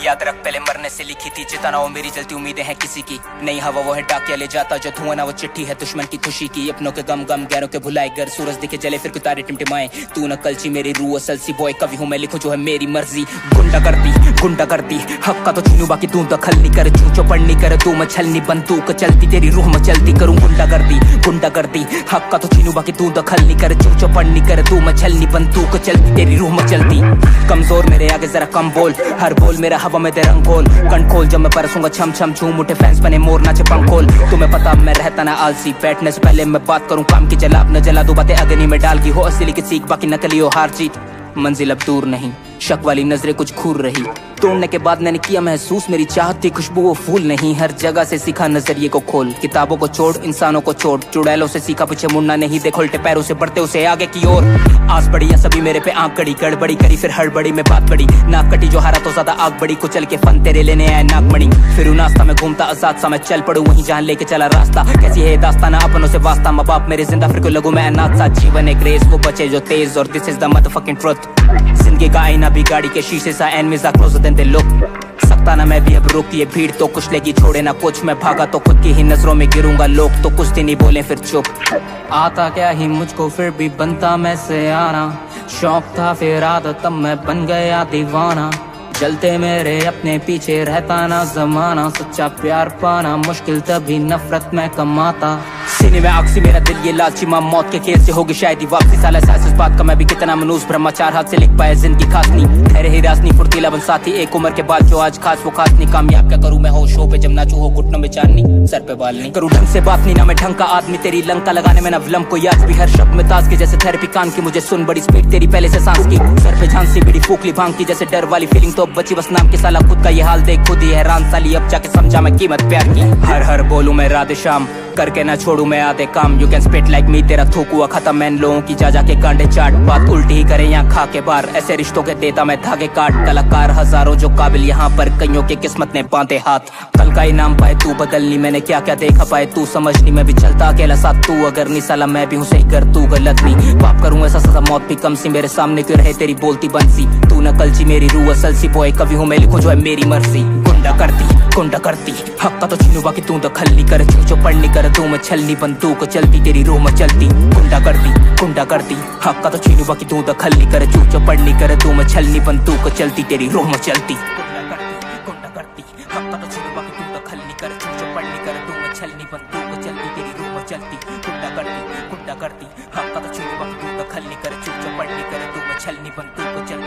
याद रख पहले मरने से लिखी थी, जितना हो मेरी जलती उम्मीदें हैं किसी की नहीं। हवा वो है डाकिया ले जाता जो धुआं ना वो चिट्ठी है दुश्मन की खुशी की। अपनों के गम गम गैरों के भुलाए घर सूरज दिखे जले फिर तारे टिमटिमाए। तू न कलची मेरी रूह असल सी बॉय कवि हूँ मैं लिखूं जो है मेरी मर्जी। गुंडा करती हक का तो छीनू बाकी तू दखल नहीं कर। चूचो पढ़ नहीं कर तू मछलनी बंदूक चलती तेरी रूह मचलती। करूँ गुंडा करती हक का तो छीनू बाकी तू दखल नहीं कर। चूचो पढ़ नहीं कर तू मछलनी बंदूक चलती तेरी रूह मचलती। कमजोर मेरे आगे जरा कम बोल, हर बोल मेरा हवा में तेरा रंग खोल। कंट्रोल जब मैं परसूंगा छम छम झूम उठे फैंस बने मोर नाचे पंखोल। तुम्हें पता मैं रहता ना आलसी, बैठने से पहले मैं बात करूं काम की जला न जला दो बातें अग्नि में डाल की। हो असली की सीख बाकी नकली हो हार जीत, मंजिल अब दूर नहीं शक वाली नजरें कुछ घूर रही। तोड़ने के बाद मैंने किया महसूस मेरी चाहत थी खुशबू वो फूल नहीं। हर जगह से सीखा नजरिए को खोल, किताबों को छोड़ इंसानों को छोड़। चुड़ैलों से सीखा पीछे मुड़ना नहीं, देख उल्टे पैरों से बढ़ते उसे आगे की ओर। आस बढ़ी या सभी मेरे पे आंख कड़ी गड़बड़ी करी फिर हड़बड़ी में बात बड़ी। नाक कटी जो हारा तो ज्यादा आग बड़ी, कुचल के फन तेरे लेने आए नागमणि। फिर नाश्ता में घूमता आजाद सा मैं चल पड़ू वहीं जहाँ लेके चला रास्ता। कैसी है दास्ताना अपनों से वास्ता, माँ बाप मेरे जिंदा फिर को लगू मैं अनाथ सा। जीवन एक रेस को बचे जो तेज और this is the motherfucking truth. जिंदगी का आईना भी गाड़ी के शीशे सा enemies are closer than they look. सकता ना मैं भी अब रोकी है भीड़ तो कुछ लेगी छोड़े ना कुछ। मैं भागा तो खुद की ही नजरों में गिरूंगा, लोग तो कुछ दिन ही बोले फिर चुप। आता क्या ही मुझको फिर भी बनता मैं से आना। शौक था फिर आदत तब मैं बन गया दीवाना। जलते मेरे अपने पीछे रहता ना जमाना। सच्चा प्यार पाना मुश्किल तभी नफरत में कमाता। सीने में आग सी मेरा दिल ये लालची माँ मौत के खेल से होगी शायद ही वापसी। साला सास इस बात का मैं भी कितना मनूस ब्रह्मचार हाथ से लिख पाया जिंदगी खास नहीं। ठहरे ही रासनी फुर्तीला बन साथी एक उम्र के बाद जो आज खास वो खास नहीं। कामयाब क्या करूँ मैं हो शो पे जब नाचू हो घुटनों में चांदनी सर पे बाल नहीं। करूँ ढंग से बात नहीं ना मैं ढंग का आदमी, तेरी लंका लगाने में ना विलम को याद भी। हर शब्द में ताज के जैसे थेरेपी कान की मुझे सुन बड़ी स्पीड तेरी पहले से सांस की। सर पे झांसी बीड़ी फूकली भांग की जैसे डर वाली फीलिंग तो बची बस नाम के साला खुद का ये हाल देख खुद ही हैरान साली। अब जाके समझा मैं कीमत प्यार की। हर बोलूं मैं राधे श्याम करके ना छोड़ू मैं आधे काम। You can spit like me तेरा थूक हुआ खत्म मैं लोगों की जा के कांडे चाट। बात उल्टी ही करे यहाँ खा के बार, ऐसे रिश्तों के देता मैं धागे काट। कलाकार हजारों जो काबिल यहाँ पर कईयों के किस्मत ने बांधे हाथ। कल का इनाम पाए तू बदलनी मैंने क्या क्या देखा पाए तू समझनी। मैं भी चलता अकेला साथ तू अगर नहीं साला मैं भी हूँ सही कर तू गलत नहीं। पाप करूँ ऐसा सजा मौत भी कम सी, मेरे सामने क्यों रहे तेरी बोलती बंसी। तू न कलची मेरी रूह असल सी बॉय कवि हूँ मैं लिखूं जो है मेरी मर्जी। गुंडा करती हक का तो छीनू बाकी तू दखल नहीं कर। चूचो पढ़ नहीं कर तू मछलनी बंदूक चलती तेरी रूह मचलती। गुंडा करती हक का तो छीनू बाकी तू दखल नहीं कर। चूचो पढ़ नहीं कर तू मछलनी बंदूक चलती तेरी रूह मचलती। गुंडा करती हक का तो छीनू बाकी तू दखल नहीं कर। चूचो पढ़ नहीं कर तू मछलनी बंदूक चलती तेरी रूह मचलती। गुंडा करती हक का तो छीनू बाकी तू दखल नहीं कर। चूचो पढ़ नहीं कर तू मछलनी बंदूक चलती।